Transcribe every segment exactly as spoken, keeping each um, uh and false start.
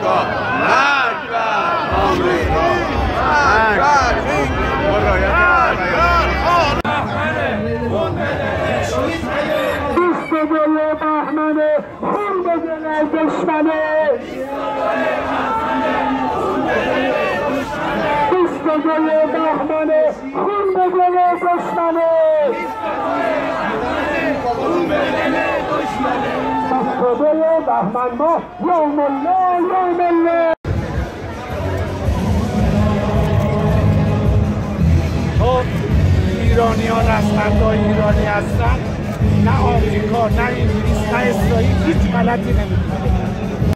آمریکا، مرگ بر آمریکا، مرگ بر بهمن ما یوم الله یوم الله. خب ایرانیان رستگاه ایرانی هستن، نه آمریکا نه انگلیس نه اسرائیل هیچ غلطی نمیکنه.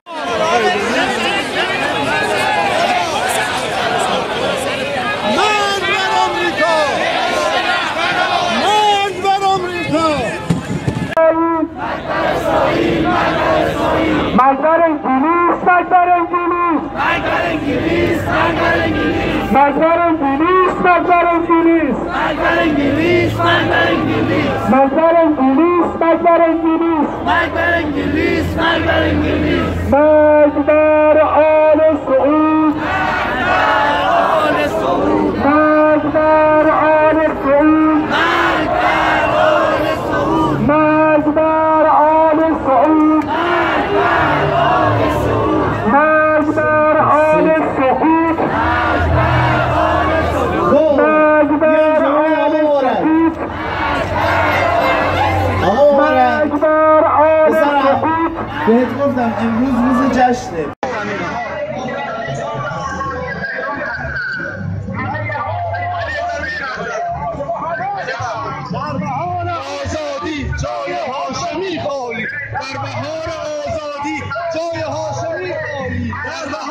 مجبر انگلیس، مجبر انگلیس، مجبر انگلیس، مجبر انگلیس، مجبر انگلیس، مجبر انگلیس، مجبر انگلیس، مجبر انگلیس، مجبر انگلیس، مجبر انگلیس، مجبر انگلیس، مجبر انگلیس، مجبر آل سعود، مجبر آل سعود، مجبر آل سعود، مجبر آل سعود، مجبر آل سعود، مجبر آل سعود، مجبر آل سعود. بهت گفتم امروز روز جشنه. در بهار آزادی جای هاشمی خالی، در بهار آزادی جای هاشمی خالی، در